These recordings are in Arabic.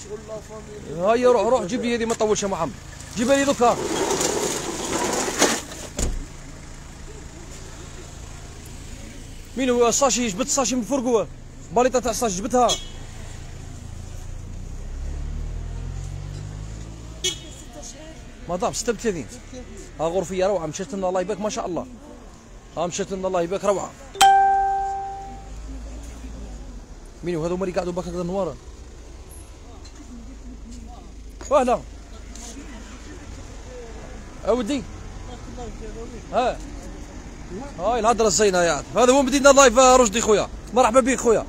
هيا روح روح جيب لي هذه ما تطولش يا محمد، جيبها لي دوكا. مين هو الصاشي؟ جبت الصاشي من الفرقوه، باليطه تاع الصاشي جبتها. مدام 36. ها غرفيه روعه، مشات لنا الله يبارك ما شاء الله. ها مشات لنا الله يبارك روعه. مين هو هذو اللي قاعدوا باك هكذا نوار؟ وهلا اودي. ها هاي الهضره الزينه يا عاد. هذا هو مدينه لايف رشدي خويا، مرحبا بك خويا.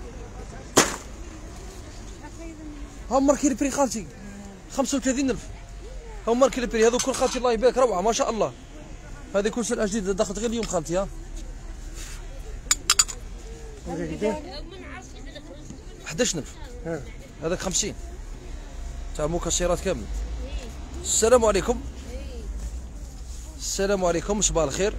ها ماركي البري خالتي 35,000. ها ماركي البري هذو كل خالتي الله يبارك روعه ما شاء الله. هذه كل سلعه جديده دخلت غير اليوم خالتي. ها 11,000. هذاك 50 تاع مكسرات كامل. السلام عليكم. السلام عليكم، صباح الخير.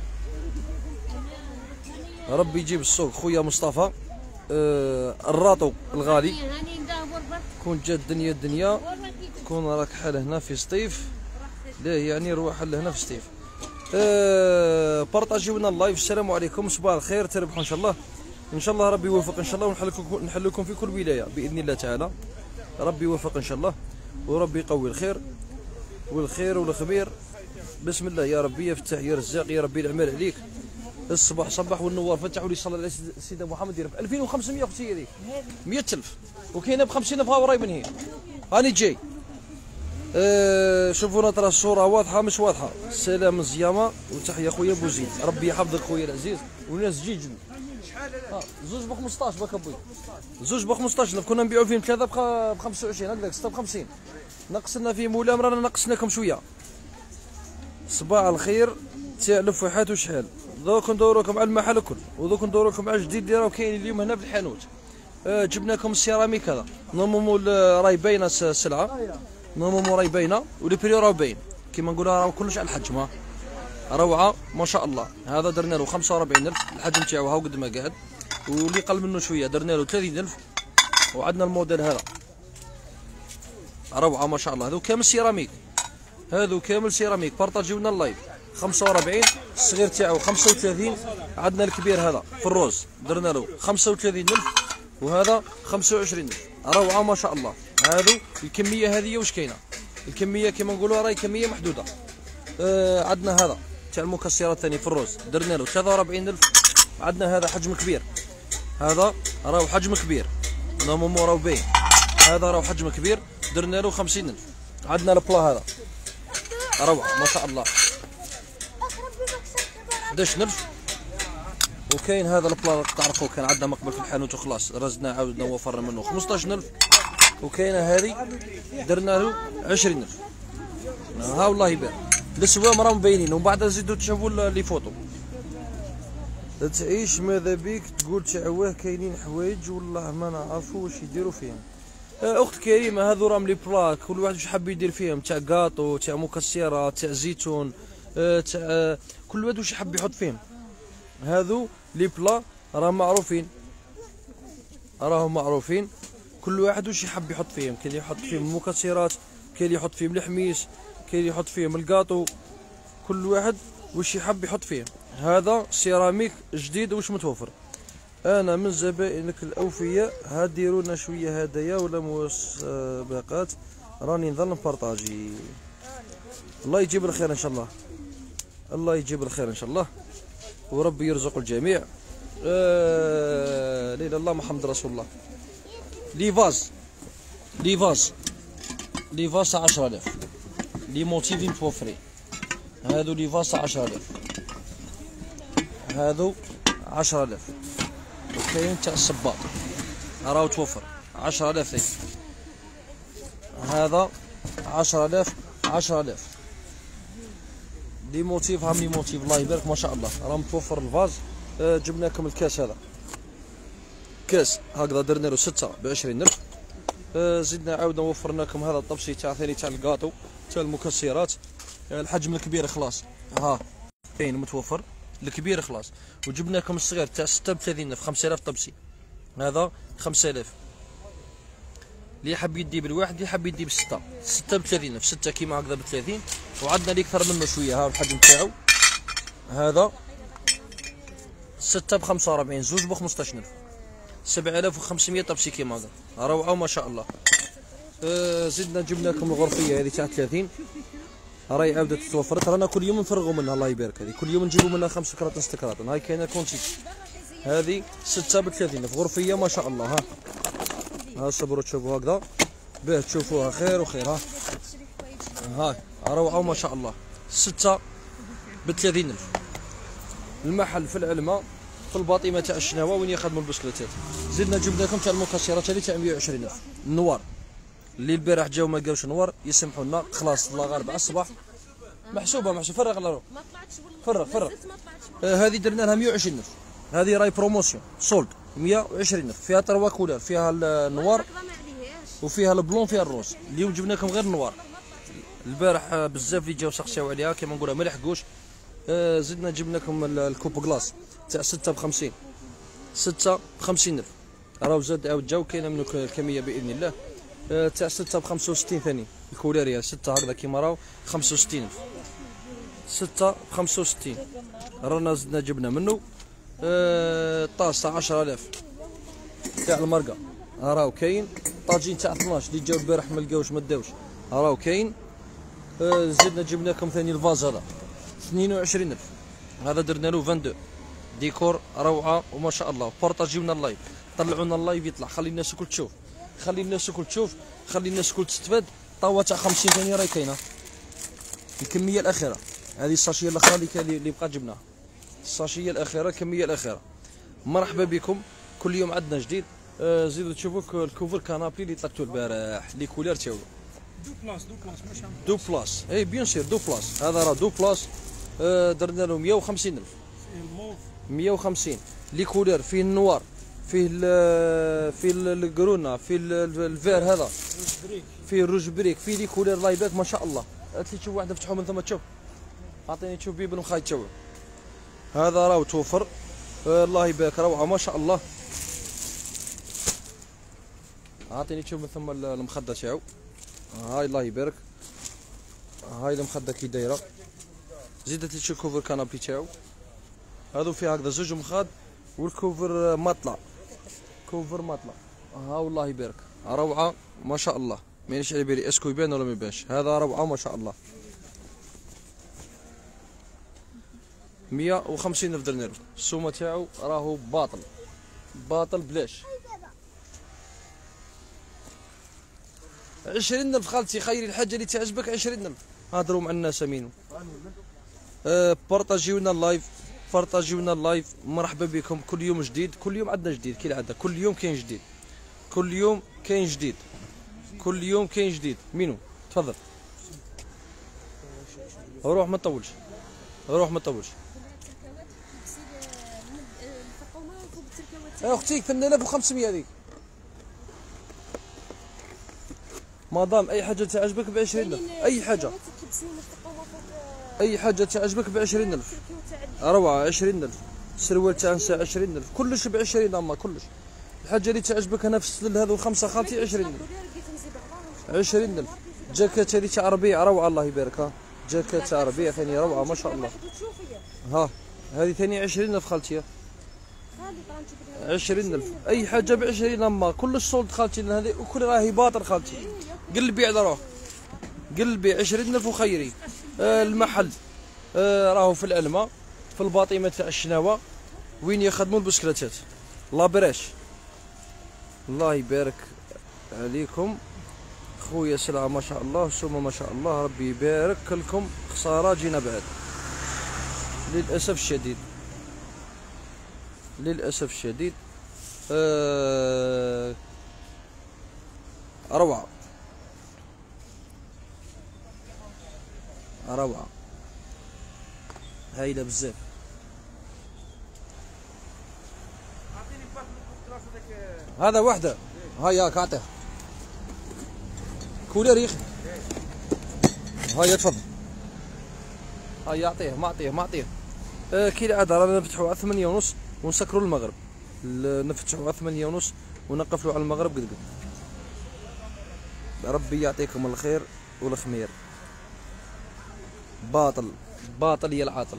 ربي يجيب السوق خويا مصطفى. الراطو الغالي كون جات الدنيا كون راك حال هنا في سطيف. لا يعني روح لهنا في سطيف. بارطاجيو لنا اللايف. السلام عليكم، صباح الخير، تربحوا ان شاء الله. ان شاء الله ربي يوفق ان شاء الله، ونحل لكم في كل ولايه باذن الله تعالى. ربي يوفق ان شاء الله، وربي يقوي الخير والخير. بسم الله يا ربي، يا فتاح يا رزاق، يا ربي العمال عليك. الصباح صباح والنوار فتحوا لي صلى على سيدنا محمد. يرب 2500 اختي هذه 100,000 وكاينه ب 50,000. ها وراي من هي هاني جاي. شوفونا ترى الصوره واضحه مش واضحه. سلام زيامه وتحيه خويا بوزيد، ربي يحفظك خويا العزيز والناس جيج. زوج ب 15 باك ابوي، زوج ب 15,000. كنا نبيعوا فيهم ثلاثه ب 25 هكذاك 6 ب 50. نقصنا فيهم ولا رانا نقصناكم شويه. صباح الخير تاع لفوحات وشحال. دوك ندوروكم على المحل الكل، ودوك ندوروكم على الجديد اللي راه كاين اليوم هنا في الحانوت. جبنا لكم السيراميك هذا نورمالمون راهي باينه السلعه، نورمالمون راهي باينه ولي بري راه باين كيما نقولها، راه كلش على الحجم. روعه ما شاء الله. هذا درنا له 45,000 الحجم تاعو ها قد ما قاعد، واللي قل منه شويه درنا له 30,000. وعندنا الموديل هذا روعه ما شاء الله. هذو كامل سيراميك، هذو كامل سيراميك. بارطاجيو لنا اللايف. 45 الصغير تاعو 35. عندنا الكبير هذا في الروز درنا له 35,000 وهذا 25,000. روعه ما شاء الله. هذو الكميه هذه واش كاينه، الكميه كيما نقولوا راهي كميه محدوده. عندنا هذا تاع المكسرات ثاني في الروز درنا له 43,000. عندنا هذا حجم كبير، هذا راهو حجم كبير نورمالمون راهو باين. هذا راهو حجم كبير درنا له 50,000. عندنا البلا هذا روعه ما شاء الله 11,000. وكاين هذا البلا تعرفوا كان عندنا مقبل في الحانوت وخلاص رزنا عاودنا وفرنا منه 15,000. وكاينه هذه درنا له 20,000. ها والله يبارك السوام راهم باينين، ومن بعد نزيدو تشوفوا لي فوتو. تعيش ماذا بيك تقول تعواه كاينين حوايج والله ما نعرفوا واش يديروا فيهم. اخت كريمه هذو راهم لي بلاك كل واحد واش حاب يدير فيهم، تاع كاطو تاع مكسرات تاع زيتون تاع كل واحد واش يحب يحط فيهم. هذو لي بلا راهم معروفين، راهم معروفين كل واحد واش يحب يحط فيهم. كاين اللي يحط فيهم المكسرات، كاين اللي يحط فيهم الحميس، كاين اللي يحط فيهم الكاطو، كل واحد واش يحب يحط فيهم. هذا سيراميك جديد واش متوفر. انا من زبائنك الاوفياء، هديروا لنا شويه هدايا ولا مسابقات، راني نظل نبارطاجي. الله يجيب الخير ان شاء الله، الله يجيب الخير ان شاء الله، وربي يرزق الجميع. لا اله الا الله محمد رسول الله. ليفاز ليفاز ليفاز 10,000. لي موتيفي متوفرين. هادو ليفاز 10,000، هادو 10,000. وكاين تاع الصباط راهو توفر 10,000 ثاني. هذا 10,000 10,000. لي موتيف هام لي موتيف الله يبارك ما شاء الله راه متوفر الفاز. جبنا لكم الكاس هذا كاس هكذا درنا له 6 ب20,000. زدنا عاودنا وفرنا لكم هذا الطبسي تاع ثاني تاع الكاطو تاع المكسرات. الحجم الكبير خلاص ها كاين متوفر الكبير خلاص. وجبنا لكم الصغير تاع 6 ب30,000 5000 طبسي. هذا 5000. اللي حاب يدي بالواحد، اللي حاب يدي بستة. 6 ب 30 ألف، 6 كيما هكذا ب 30. وعندنا اللي أكثر منه شوية، ها الحجم تاعو هذا 6 ب 45، زوج ب 15 ألف، 7500 طبسي كيما هذا، روعة ما شاء الله. زدنا جبنا لكم الغرفية هذه تاع 30، راهي عاودة توفرت، رانا كل يوم نفرغوا منها الله يبارك. هذه كل يوم نجيبوا منها 5 كراطن 6 كراطن. هاي كاينة كونتيك، هذه 6 ب 30 ألف، غرفية ما شاء الله. ها صبروا تشوفوا هكذا باه تشوفوها خير وخير. هاي روعة ما شاء الله، 6 ب 30 ألف. المحل في العلمة في الباطمة تاع الشناوة وين يخدموا البسكليتات. زدنا جبنا لكم تاع المكسرات هذه تاع 120 ألف، النوار اللي البارح جاو ما لقاوش نوار يسمحوا لنا، خلاص الله غالب على الصباح محسوبه. فرغ على روح، فرغ. هذه درنا لها 120 ألف، هذه راي بروموسيون سولد 120 ألف، فيها 3 كولور، فيها النوار وفيها البلون فيها الروز. اليوم جبنا لكم غير النوار، البارح بزاف اللي جاو سقساو عليها كيما نقولها ما لحقوش. زدنا جبنا لكم الكوب غلاس تاع 6 ب 50، 6 ب 50 ألف، راهو زاد عاود جاو كاينه منو الكميه باذن الله. تاع 6 ب 65 ثاني الكولاريه 6 هكذا كيما راهو 65 ألف، 6 ب 65. رانا زدنا جبنا منه طاس تاع 10000 تاع المرقه، راهو كاين. طاجين تاع 12 اللي جاو البارح ما لقاوش ما داوش، راهو كاين. زدنا جبنا لكم ثاني الفاز هذا 22 ألف، هذا درنا له 22 ديكور روعه وما شاء الله. بارطاجيو لنا اللايف، طلعونا اللايف يطلع، خلي الناس الكل تشوف، خلي الناس الكل تشوف، خلي الناس الكل تستفاد. طاوه تاع 50 ثانيه راهي كاينه، الكميه الاخيره. هذه الساشيه الاخرى اللي بقات جبناها، الساشيه الاخيره الكميه الاخيره. مرحبا بكم، كل يوم عندنا جديد. زيدوا تشوفوا الكوفر كانابي اللي طلقتوا البارح، لي كولير تاعو دو بلاص ماشي دو بلاص. اي بيان سير دو بلاص، هذا راه دو بلاص. درنا له 150 ألف، 150 لي كولير، فيه النوار، فيه القرونه، فيه الفير هذا، فيه الروج بريك، فيه لي كولير الله يبارك ما شاء الله. هات لي تشوف واحده فتحوا من ثم تشوف، اعطيني تشوف بيبن وخاي تشوف. هذا راهو توفر الله يبارك روعه ما شاء الله. اعطيني تشوف من ثم المخده تاعو، هاي الله يبارك، هاي المخده كي دايره. زيد تشوف كوفر كانابي تاعو، هذو فيه هكذا زوج مخاد والكوفر مطلع، كوفر مطلع. ها والله يبارك روعه ما شاء الله. مانيش على بالي اسكو يبان ولا ما يبانش، هذا روعه ما شاء الله. 150 ألف درنا له، السومه تاعو راهو باطل بلاش. 20 ألف خالتي، خيري الحاجه اللي تعجبك 20 ألف. هضروا مع الناس امينو. بارطاجيونا اللايف، بارطاجيونا اللايف. مرحبا بكم، كل يوم جديد، كل يوم عندنا جديد كالعاده، كل يوم كاين جديد، كل يوم كاين جديد، كل يوم كاين جديد. مينو تفضل، روح ما تطولش، روح ما تطولش. اختي 8500 هذيك مدام. اي حاجه تعجبك ب 20 ألف، اي حاجه، اي حاجه تعجبك ب 20 ألف، روعه 20 ألف. سروال تاع نساء 20 ألف، كلش ب 20 اما كلش. الحاجه اللي تعجبك انا في السلل هذو الخمسه خالتي 20 ألف، 20 ألف. جاكيت هذه تاع ربيع روعه الله يبارك، ها جاكيت تاع ربيع ثاني روعه ما شاء الله. ها هذه ثاني 20 ألف خالتي، 20 ألف. اي حاجه ب 20 اما كلش صولد خالتي، هذه وكل راهي باطل خالتي. قلبي على روح، قلبي 20 ألف وخيري. المحل راهو في العلمة في الباطمة تاع الشناوة وين يخدموا البسكليتات لابريش. الله يبارك عليكم خويا، سلعة ما شاء الله، سومة ما شاء الله، ربي يبارك لكم. خسارة جينا بعد للأسف الشديد، للأسف الشديد. روعة روعة هايلة بزاف. هذا وحدة، هاي ياك اعطيه كولير يا اخي، هاي تفضل، هاي اعطيه ما اعطيه. كي العادة رانا نفتحوا على 8:30 ونسكروا المغرب، نفتحوا على 8:30 ونقفلوا على المغرب قد قد. ربي يعطيكم الخير والخمير. باطل باطل يا العاطل.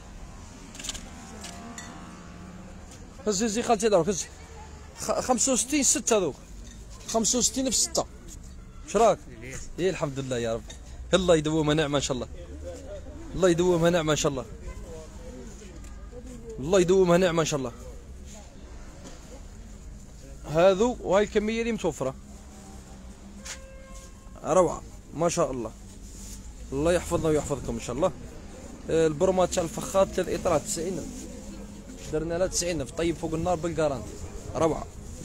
هز هزي خالتي دروك هز 65 6 هذوك 65 في 6. واش راك؟ ايه الحمد لله يا رب. الله يدومها نعمه ان شاء الله. الله يدومها نعمه ان شاء الله. الله يدومها نعمه ان شاء الله. هذو وهاي الكميه اللي متوفره روعه ما شاء الله. الله يحفظنا ويحفظكم ان شاء الله. البرمات تاع الفخار 3 اطرات 90 درنا لها 90 طيب فوق النار بالكارانتي روعه.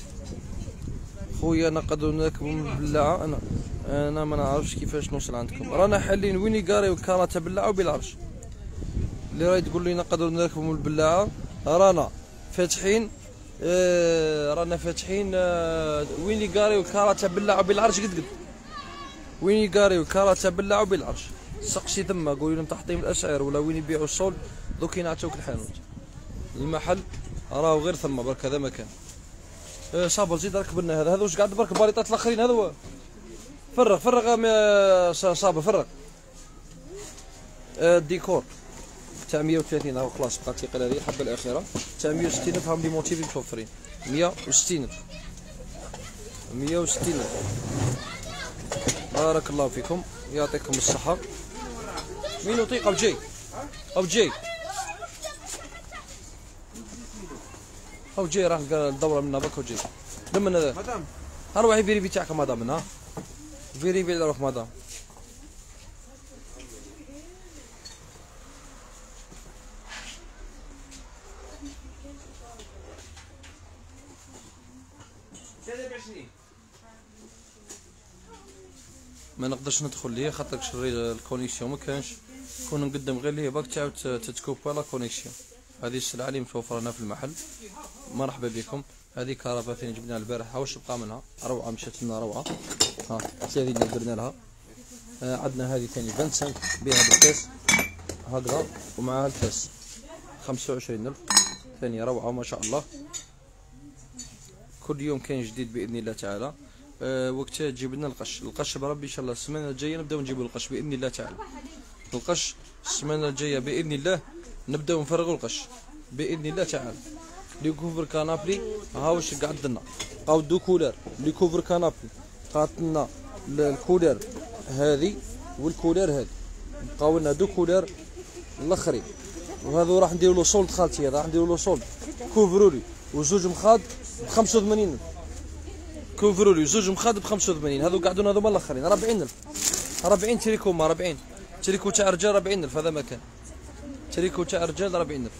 خويا نقدروا نركبوا بالبلاعه. انا ما نعرفش كيفاش نوصل عندكم. رانا حالين وين يقاري وكارته باللاعه وبالعرش. اللي راهي تقول لي نقدروا نركبوا من البلاعه رانا فاتحين. رانا فاتحين وين يقاري وكارته باللاعه وبالعرش قد وين يقاري وكارته باللاعه وبالعرش. سقسي ثم قولي لهم تحطيم الاسعار ولا وين يبيعوا الصول دوك ينعتوك الحانوت. المحل راهو غير ثم برك هذا مكان. صابر زيد ركب لنا هذا واش قاعد برك باليطات الاخرين هذا هو. فرغ صابر فرغ. الديكور تاع 130 راهو خلاص بقات ثقيله هذه الحبه الاخيره تاع 160 الف. هاهم لي موتيفي متوفرين 160 الف 160 الف. بارك الله فيكم يعطيكم الصحه. مين يطيق ابو جاي ابو جاي ابو جاي راح الدوره منا برك وجاي لمن هذا مدام اروح فيريفي تاعك مدام ها فيريفي روح مدام. ما نقدرش ندخل ليه خاطر شري الكونيكسيون ما كانش. كون نقدم غير ليه باك تعاود تتكوبا لا كونيكسيون. هذه السلعه اللي متوفره هنا في المحل. مرحبا بكم. هذه كهرباء ثاني جبناها البارح واش بقى منها روعه مشات لنا روعه. ها 30 درنا لها. عندنا هذه ثاني 25 بها بالكاس هكذا ومعها الكاس 25 الف ثانيه روعه ما شاء الله. كل يوم كاين جديد باذن الله تعالى. وقتها تجيب لنا القش بربي ان شاء الله. السمانه الجايه نبداو نجيبوا القش باذن الله تعالى. القش السمانه الجايه باذن الله نبداو نفرغوا القش باذن الله تعالى. لي كوفر كانابلي ها واش قعد لنا بقاو دو كولر. لي كوفر كانابلي قعدت لنا الكولر هذه والكولر هذه بقاو لنا دو كولر الاخرين. وهذا راح نديروا له سولد خالتي. هذا راح نديروا له سولد كوفرولي وزوج مخاض ب 85 كوفرولي وزوج مخاض ب 85. هذو قعدونا هذوما الاخرين 40 الف 40 تريكوما 40 تريكو تاع رجال 40 الف. هذا مكان تريكو تاع رجال 40 الف.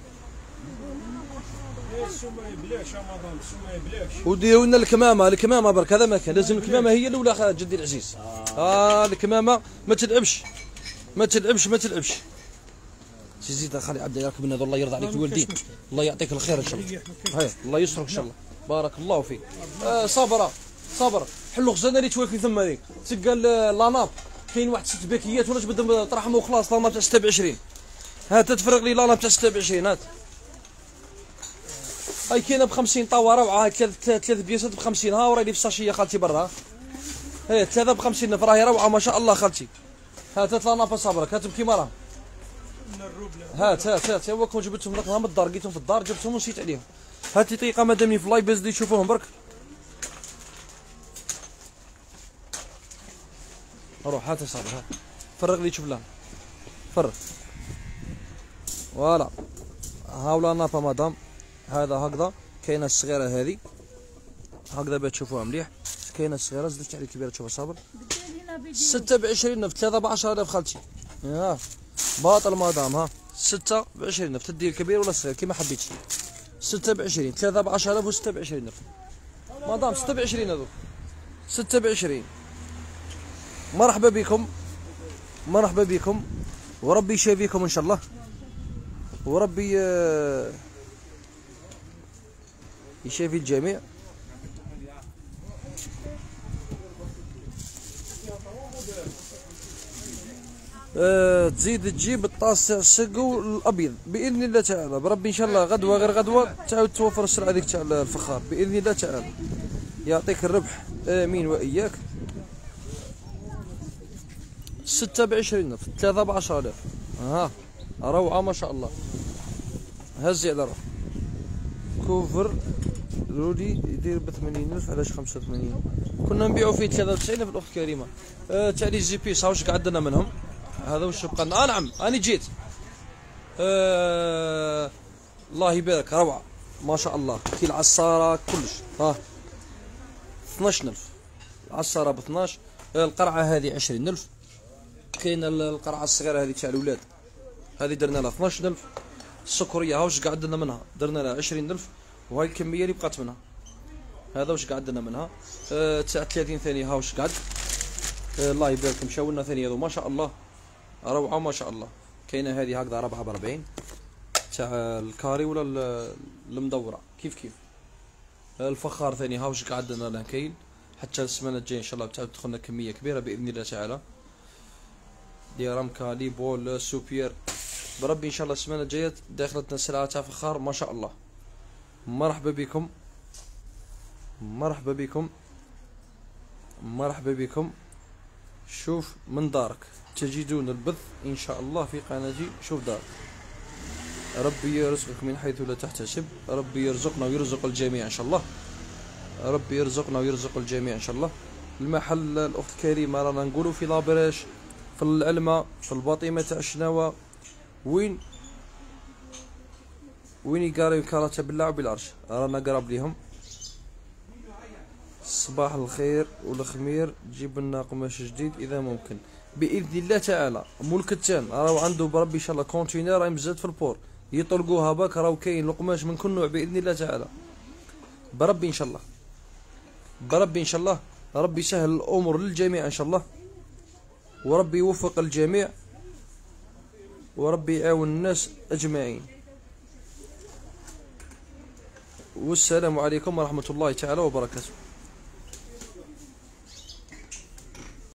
وديروا لنا الكمامه برك. هذا مكان لازم الكمامه هي الاولى جدي العزيز. الكمامه ما تلعبش ما تلعبش ما تلعبش. سي زيد خلي عبد يركب لنا. الله يرضى عليك الوالدين. الله يعطيك الخير ان شاء الله. هاي الله يسترك ان شاء الله. بارك الله فيك. صابره صابر حلو خزانه اللي توالفين ثم هذيك تلقى لاناب كاين واحد 6 باكيات ولا تبدا طرحهم وخلاص. لاناب تاع 26 هات تفرغ لي لاناب تاع 26 هات. هاي كاينه ب 50 طاوه روعه. هاي ثلاث بياسات ب 50. ها وراي لي في الساشيه خالتي برا. هاي ثلاثه ب 50 راهي روعه ما شاء الله خالتي. هات 3 لاناب صابرك هاتهم كيما راهم. هات هو كون جبتهم لك من الدار لقيتهم في الدار جبتهم ونسيت عليهم. هات لي دقيقه مادامني في لايف اللي تشوفوهم برك. روح هات صابر هات فرغ لي شوف لها فرغ. فوالا هاولا نابا مدام. هذا هكذا كاينه الصغيره هذه هكذا باش تشوفوها مليح. كاينه الصغيره زدت على الكبيره تشوفها صابر 26 في 3 ب 10000 خالتي. باطل مدام. ها 26 في تدي الكبير ولا الصغير كيما حبيتي. 26 3 ب 10000 و 26 مدام 26 هذوك 26. مرحبا بكم مرحبا بكم وربي يشافيكم ان شاء الله. وربي يشافي الجميع. تزيد تجيب الطاس تاع السقو الابيض باذن الله تعالى. بربي ان شاء الله غدوه غير غدوه تعاود توفر السلعه هذيك تاع الفخار باذن الله تعالى. يعطيك الربح امين واياك. 6 ب20,000، 3 ب10,000. ها روعة ما شاء الله. هزي على روح. كوفر رودي يدير ب80,000. علاش 85؟ كنا نبيعو فيه 93,000 الأخت كريمة. تالي جي بيس هاوش قعدنا منهم. هذا وش بقى لنا؟ نعم أنا جيت. الله يبارك، روعة ما شاء الله. كي العصارة كلش. ها 12,000 العصارة ب 12، القرعة هذه 20,000. كاين القرعة الصغيرة هذه تاع الولاد، هذه درنا لها 12,000. السكرية هاوش قعدنا منها درنا لها 20,000، وهاي الكمية اللي بقات منها. هذا واش قعدنا منها. تاع 30 ثانية هاوش قعد. الله يبارك مشاو لنا ثاني هذو ما شاء الله، روعة ما شاء الله. كاينة هذه هكذا 4 ب40 تاع الكاري ولا المدورة كيف كيف. الفخار ثاني هاوش قعدنا له كاين حتى السمانة الجاية ان شاء الله تعاود تدخلنا كمية كبيرة بإذن الله تعالى. ديرام كالي بول سوبير بربي ان شاء الله السمانة الجاية داخلتنا سلعة تاع فخار ما شاء الله. مرحبا بكم مرحبا بكم مرحبا بكم. شوف من دارك تجدون البث ان شاء الله في قناتي شوف دارك. ربي يرزقك من حيث لا تحتسب، ربي يرزقنا ويرزق الجميع ان شاء الله، ربي يرزقنا ويرزق الجميع ان شاء الله. المحل الاخت كريمه رانا نقولوا في لابريش، في العلمة، في الباطمه تاع الشناوه. وين يقاريو كارته بالله وبالعرش، رانا قراب ليهم. صباح الخير والخمير، جيب لنا قماش جديد اذا ممكن باذن الله تعالى. مول الكتان راهو عنده بربي ان شاء الله كونتينر راهي مزاد في البور، يطلقوها باك راهو كاين القماش من كل نوع باذن الله تعالى. بربي ان شاء الله، بربي ان شاء الله. ربي يسهل الامور للجميع ان شاء الله، وربي يوفق الجميع، وربي يعاون الناس اجمعين. والسلام عليكم ورحمة الله تعالى وبركاته.